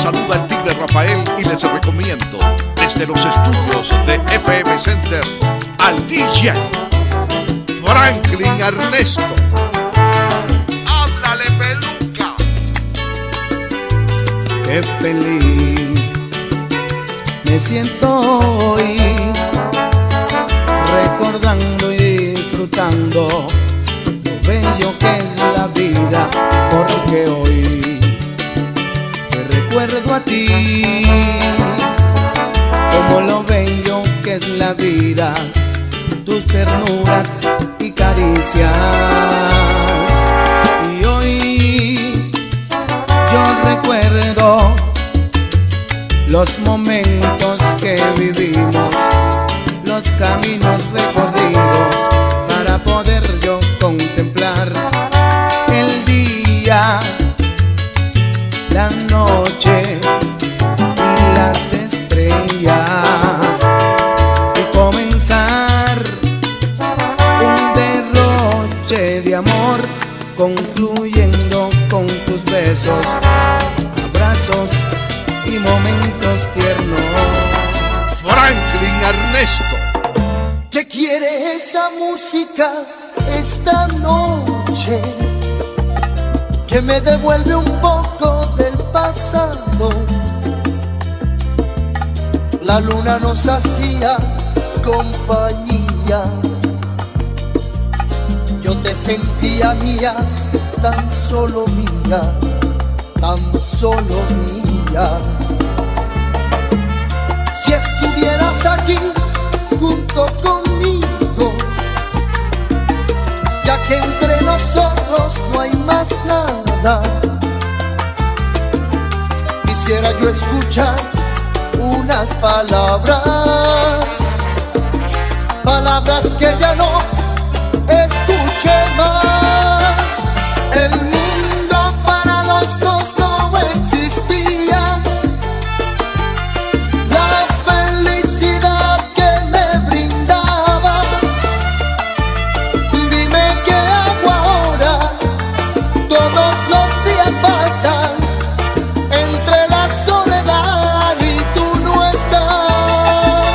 saluda el Tigre Rafael y les recomiendo desde los estudios de FM Center al DJ Franklin Ernesto. ¡Háblale, peluca! Qué feliz me siento hoy, recordando y disfrutando lo bello que es la vida, porque hoy te recuerdo a ti, como lo bello que es la vida, tus ternuras y caricias. Y hoy yo recuerdo los momentos que vivimos, los caminos recorridos, para poder yo contemplar el día, la noche y las estrellas, y comenzar un derroche de amor, concluyendo con tus besos, abrazos y momentos tiernos. Franklin Ernesto. ¿Qué quiere esa música esta noche? Que me devuelve un poco del pasado. La luna nos hacía compañía. Yo te sentía mía, tan solo mía, tan solo mía. Si estuvieras aquí junto conmigo, ya que entre nosotros no hay más nada, quisiera yo escuchar unas palabras, palabras que ya no escuche más. El mundo para los dos no existía. La felicidad que me brindabas, dime qué hago ahora. Todos los días pasan entre la soledad y tú no estás.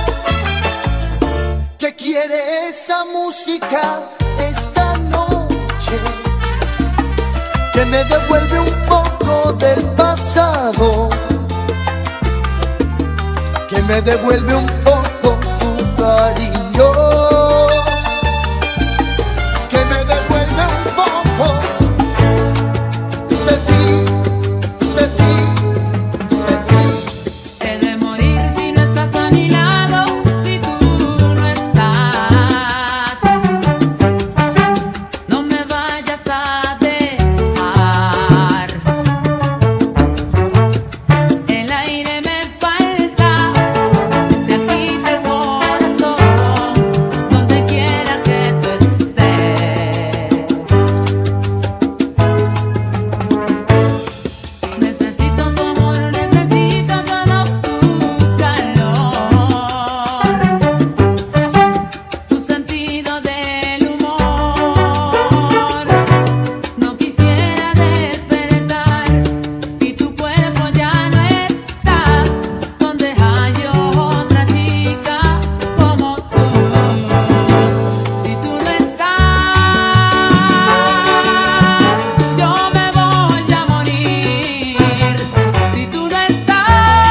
¿Qué quiere esa música esta noche? Que me devuelve un poco del pasado, que me devuelve un poco tu cariño, que me devuelve un poco de ti, de ti, de ti. He de morir si no estás a mi lado, si tú no estás. No me vayas a dejar. El aire me falta, se agita el corazón, donde quiera que tú estés. Necesito tu amor, necesito todo tu calor, tu sentido del humor. No quisiera despertar y tu cuerpo ya no está, donde hay otra chica como tú. Si tú no estás, yo me voy a morir. Si tú no estás,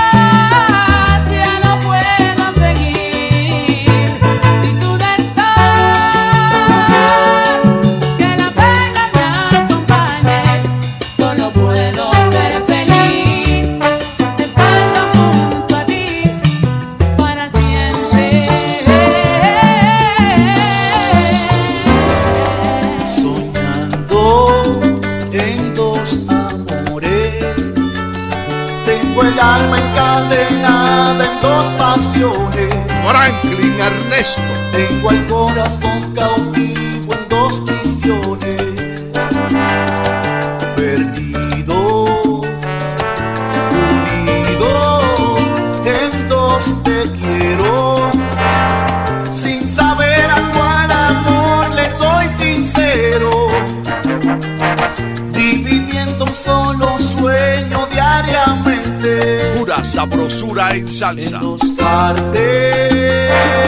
ya no puedo seguir. Si tú no estás, que la pena me acompañe. Solo puedo ser feliz estando junto a ti para siempre. Soñando en dos amores, tengo el alma encadenada en dos pasiones, Franklin Ernesto. tengo el corazón cautivo en dos prisiones, perdido, unido en dos te quiero, sin saber a cuál amor le soy sincero, dividiendo un solo sueño diariamente. La sabrosura en salsa. En dos partes,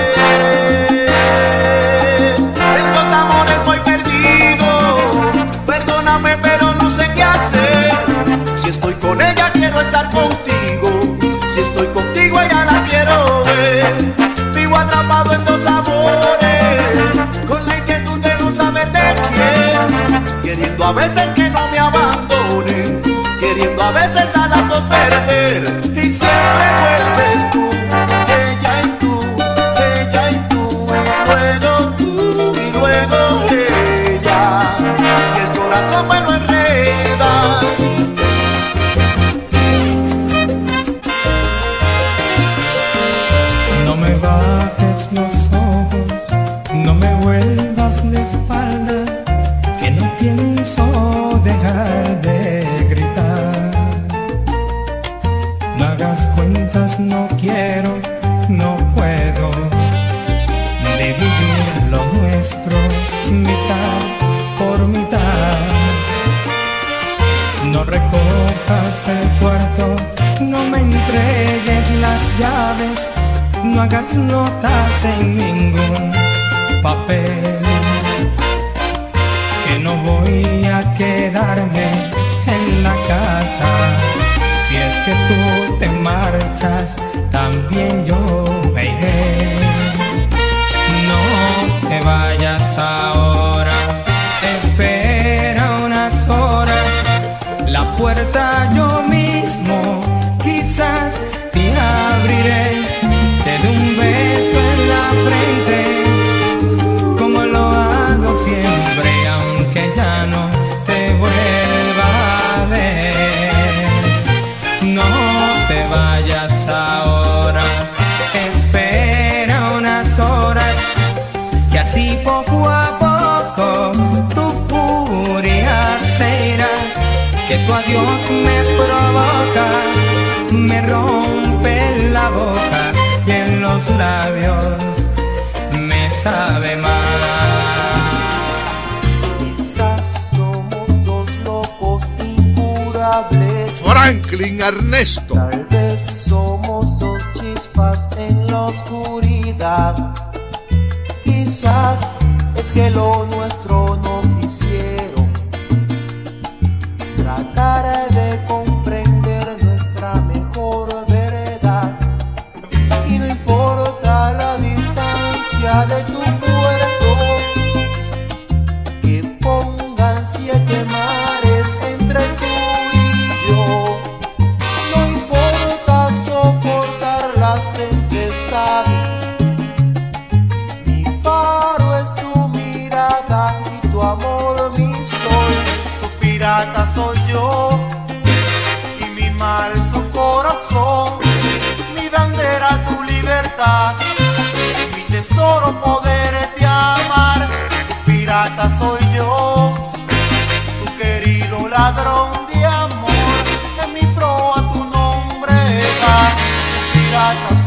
en dos amores voy perdido. Perdóname, pero no sé qué hacer. Si estoy con ella, quiero estar contigo. Si estoy contigo, ella la quiero ver. Vivo atrapado en dos amores, con la inquietud de no saber de quién. Queriendo a veces que no me abandonen, queriendo a veces a las dos perder. Y siempre vuelves tú, ella y tú, ella y tú, y luego ella. Y el corazón me lo enreda. No me bajes los ojos, no me vuelvas la espalda, que no pienso dejar de gritar. No hagas cuentas, no quiero, no puedo dividir lo nuestro mitad por mitad. No recojas el cuarto, no me entregues las llaves, no hagas notas en ningún papel, que no voy a quedarme en la casa. Si es que tú te marchas, también yo me iré. No te vayas ahora, espera unas horas. La puerta yo mismo quizás te abriré. Te doy un beso en la frente, como lo hago siempre, aunque ya no te vuelva a ver. No te vayas ahora, espera unas horas, que así poco a poco tu furia se irá. Que tu adiós me provoca, me rompe la boca y en los labios me sabe mal. Quizás somos dos locos incurables. Franklin Ernesto. Tal vez somos dos chispas en la oscuridad. Quizás es que lo nuestro no quisieron tratar de comprender nuestra mejor verdad. Y no importa la distancia de tu puerto, que pongan 7 mares entre tú y yo. No importa soportar las tempestades, mi faro es tu mirada y tu amor mi sol. Tu pirata soy yo y mi mar es tu corazón. Mi bandera tu libertad, mi tesoro poderte amar. Tu pirata soy yo, tu querido ladrón de amor. En mi proa tu nombre da, tu pirata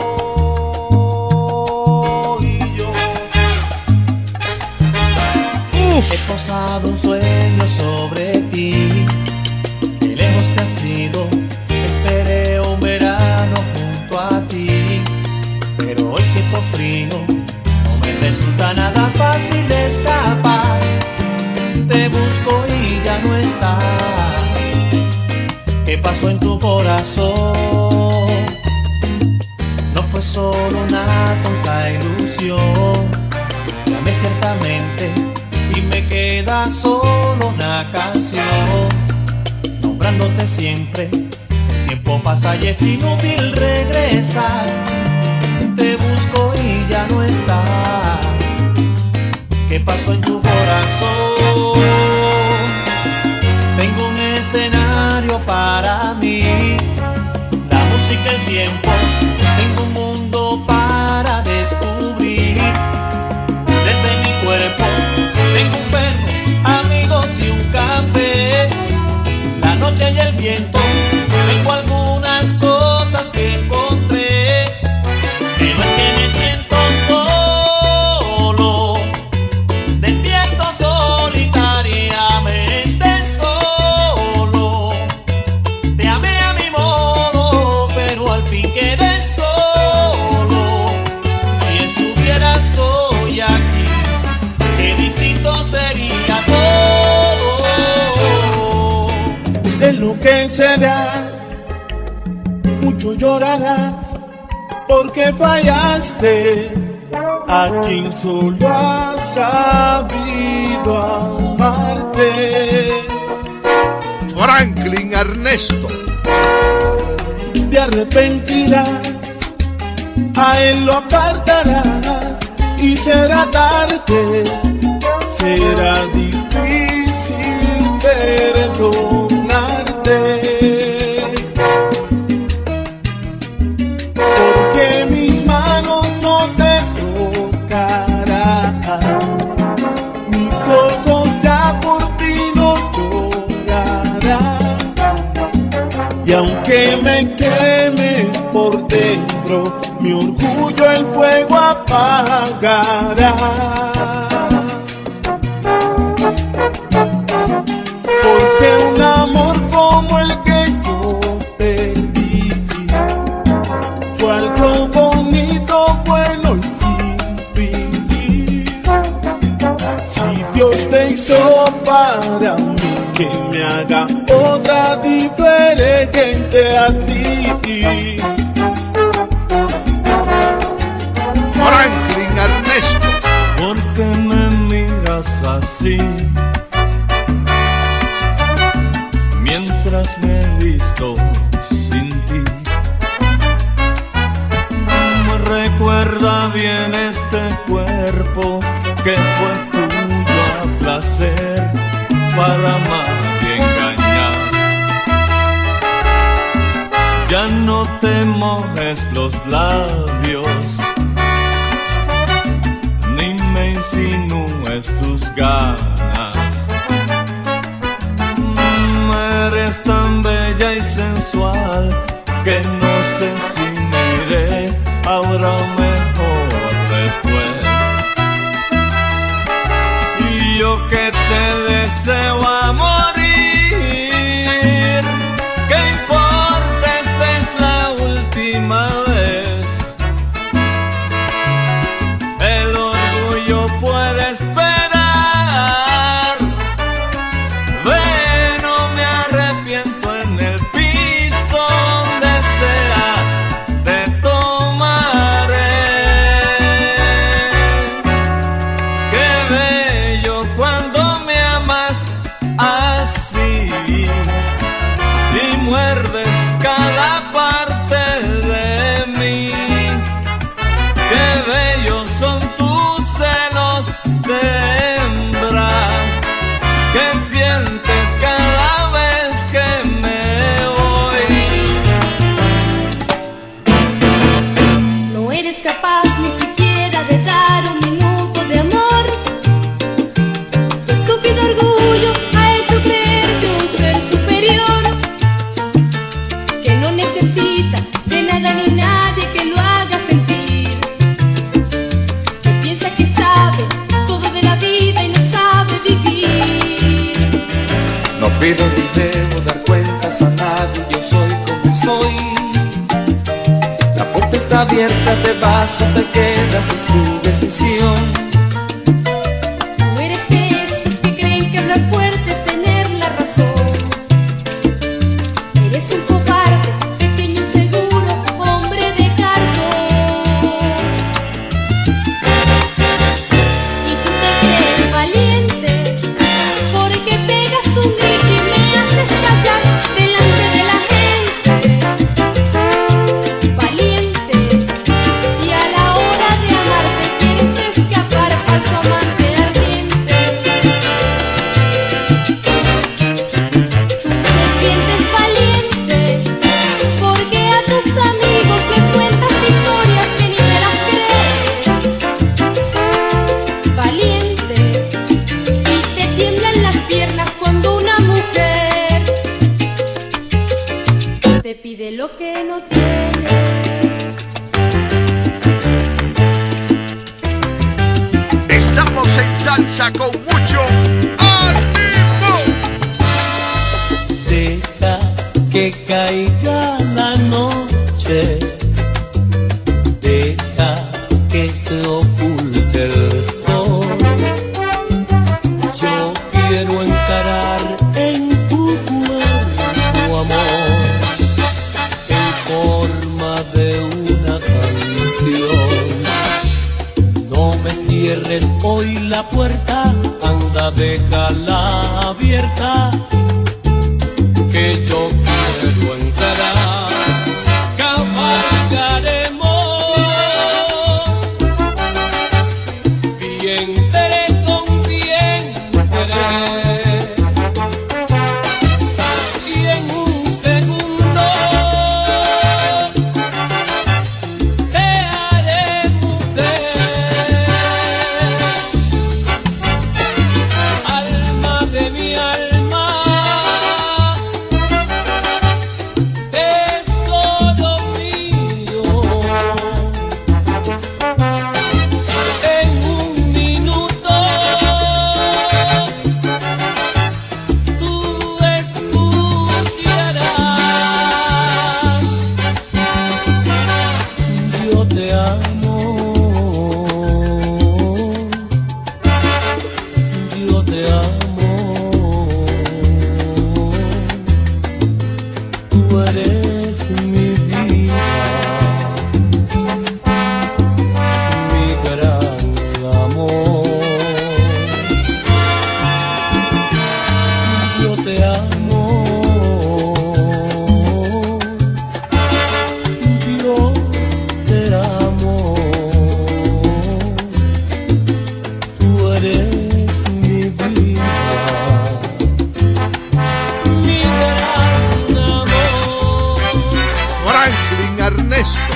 soy yo. He posado un sueño sobre ti, que lejos te has ido. Esperé un verano junto a ti, pero hoy siento frío, no me resulta nada fácil escapar. Te busco y ya no estás. ¿Qué pasó en tu corazón? No fue solo una tonta ilusión. Llamé ciertamente y me queda solo una canción, nombrándote siempre. El tiempo pasa y es inútil regresar. Te busco y ya no estás. ¿Qué pasó en tu corazón? Tengo un escenario para mí, la música, el tiempo. Tengo un mundo para descubrir. Desde mi cuerpo tengo un perro, amigos y un café, la noche y el viento. Tengo algunas cosas que encontré, pero es que me siento solo, despierto solitariamente solo. Te amé a mi modo, querrás, mucho llorarás, porque fallaste a quien solo ha sabido amarte. Franklin Ernesto. Te arrepentirás, a él lo apartarás y será tarde, será difícil perdonarte, porque mis manos no te tocarán, mis ojos ya por ti no llorarán, y aunque me queme por dentro, mi orgullo el fuego apagará. Porque un amor como el que yo te di fue algo bonito, bueno y sin fingir. Si Dios te hizo para mí, que me haga otra diferente a ti. Franklin Ernesto. ¿Por qué me miras así? Mientras me he visto sin ti. Me recuerda bien este cuerpo que fue tuyo a placer para amar y engañar. Ya no te mojes los labios, ni me insinúes tus ganas. Eres tan bella y sensual que no sé si me iré ahora o mejor después. Y yo que te deseo a morir, ¿qué importa? Esta es la última vez. El orgullo puede esperar. Ven, no me arrepiento, en el piso donde sea te tomaré. Qué bello cuando me amas así y muerdes cada parte de mí. Qué bellos son tus celos de hembra, que sientes cada vez que me voy. No eres capaz ni siquiera de dar un minuto de amor. Tu estúpido orgullo ha hecho creerte un ser superior, que no necesita de nada ni nadie que lo haga sentir, que piensa que sabe todo de la vida y no sabe vivir. No pido ni debo dar cuentas a nadie, yo soy como soy. La puerta está abierta, te vas o te quedas, es tu decisión. Tú eres de esos que creen que hablar fuerte es tener la razón. Eres un cobarde, pequeño inseguro, hombre de cartón. Y tú te crees valiente, porque pegas un grito y me haces callar delante de la gente. Valiente, y a la hora de amarte quieres escapar, falso amante ardiente. Tú te sientes valiente, porque a tus amigos les cuentas historias que ni te las crees. Valiente, y te tiemblan las piernas cuando una mujer te pide lo que no tienes. Estamos en salsa con mucho ánimo. Deja que caiga la noche, deja que se oculte el sol. Yo quiero encarar en tu cuerpo, amor, de una canción. No me cierres hoy la puerta, anda, déjala abierta, que yo quiero entrar. Cabalgaremos vientre con vientre, y en un segundo te haré mujer. Alma de mi alma, tesoro mío, en un minuto tú escucharás. Yo te amo, yo te amo, tú eres mi vida, mi gran amor. Yo te amo, yo te amo, tú eres mi vida, mi gran amor. Franklin Ernesto.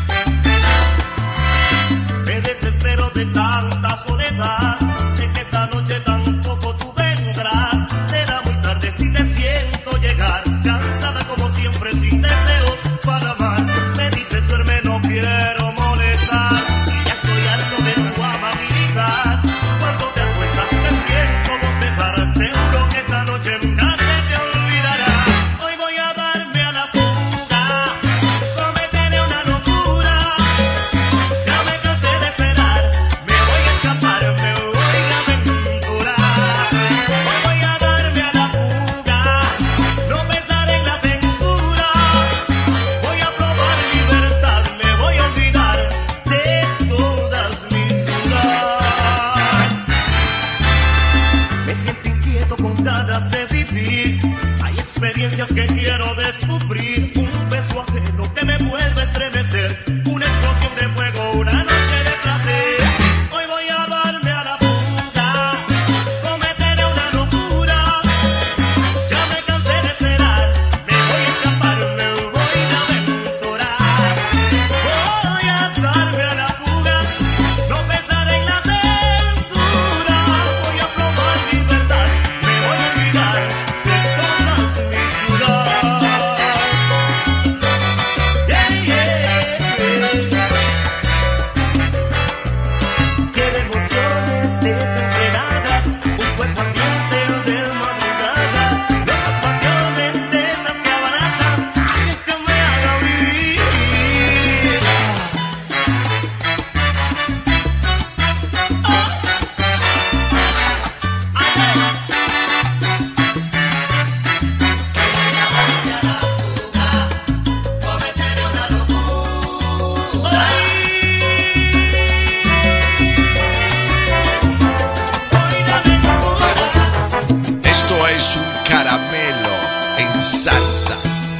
Me desespero de tanta soledad. Sé que esta noche tampoco tú vendrás. Será muy tarde si te siento llegar. Cansada como siempre, sin deseos para amar. Me dices duerme, no quiero molestar. Y ya estoy harto de tu amabilidad. Cuando te acuestas te siento bostezar. Te juro que esta noche nunca se te olvidará. Hoy voy a darme a la fuga, cometeré una locura. Ya me cansé de esperar, me voy a escapar, me voy a aventurar. Hoy voy a darme a la fuga, no pensaré en la censura. Voy a probar libertad, me voy a olvidar de todas mis dudas. Me siento inquieto con ganas de vivir. Hay experiencias que quiero descubrir. Un beso ajeno que me vuelve a estremecer. Una explosión de fuego, una noche de placer. Hoy voy a darme a la fuga, cometeré una locura. Ya me cansé de esperar, me voy a escapar, me voy a aventurar. Voy a darme a la fuga, no pensaré en la censura. Voy a probar libertad, me voy a olvidar de todas mis dudas. Yeah, yeah, yeah. Qué emociones desenfrenadas, un cuerpo ardiente de madrugada, locas pasiones de esas que abrazan, ay, que me haga vivir. Esto es un caramelo en salsa.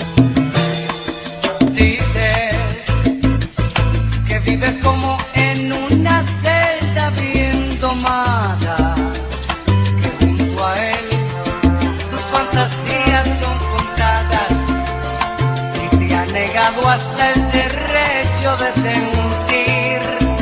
Dices que vives como en una celda bien domada, que junto a él tus fantasías son contadas y te ha negado hasta el derecho de sentir.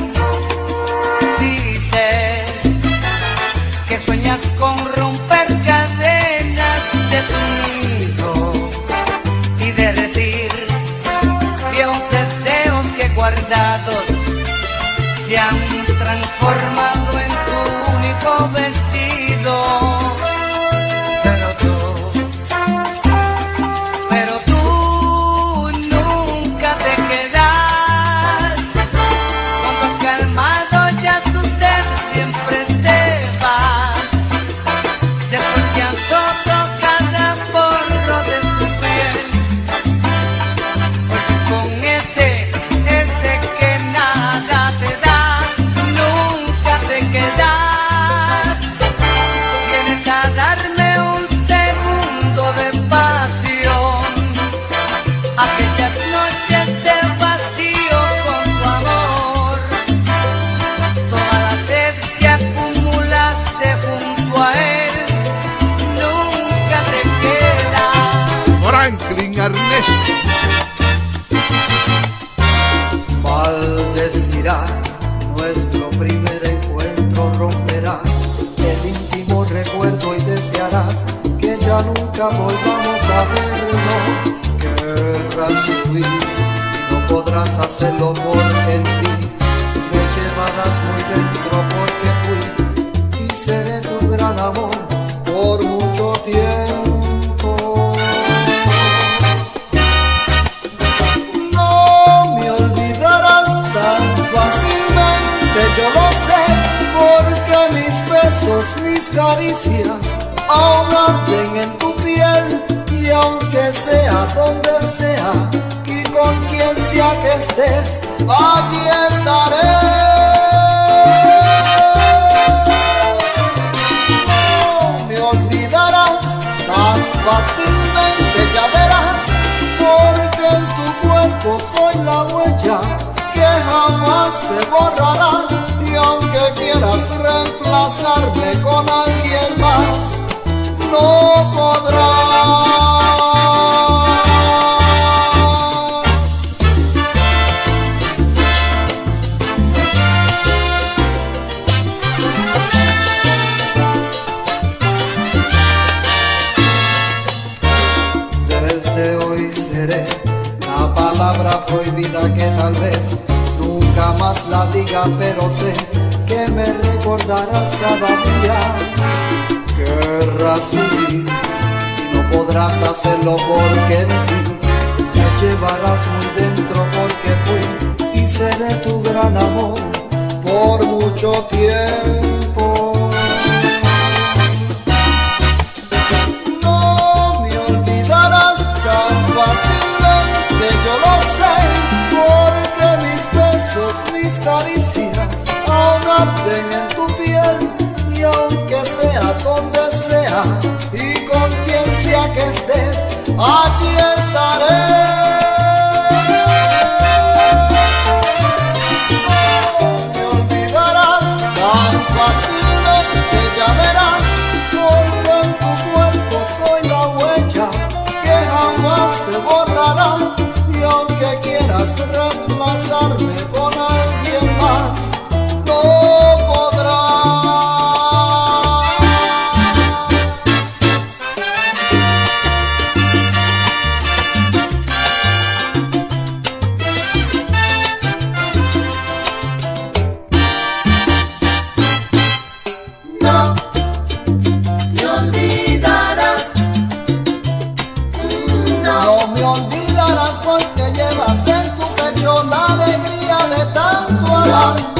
Dices que sueñas con romper cadenas de tu nido y derretir viejos deseos que guardados se han transformado en tu único vestido. Pero tú nunca te quedas. Cuando has calmado ya tu ser, siempre te vas. Después que has roto cada porro de tu piel, vuelves con ese Ernesto. Maldecirás nuestro primer encuentro, romperás el íntimo recuerdo y desearás que ya nunca volvamos a vernos. Querrás huir y no podrás hacerlo porque en ti me llevarás muy dentro, porque fui y seré tu gran amor por mucho tiempo. No me olvidarás tan fácilmente, yo lo sé, porque mis besos, mis caricias aún arden en tu piel, y aunque sea donde sea y con quien sea que estés, allí estaré. No me olvidarás tan fácilmente, ya verás, porque en tu cuerpo soy la huella que jamás se borrará, y aunque quieras reemplazarme con alguien más, no podrás. Desde hoy seré la palabra prohibida que tal vez nunca más la diga, pero sé que me recordarás cada día. Querrás huir y no podrás hacerlo porque en ti me llevarás muy dentro, porque fui y seré tu gran amor por mucho tiempo. No me olvidarás tan fácilmente, yo lo sé, porque mis besos, mis caricias aún arden en tu piel, y aunque sea donde sea y con quien sea que estés, allí estaré. No me olvidarás tan fácilmente, ya verás, porque en tu cuerpo soy la huella que jamás se borrará, y aunque quieras reemplazarme con alguien más, no podrás. No me olvidarás. No me olvidarás, porque llevas en tu pecho la alegría de tanto amar.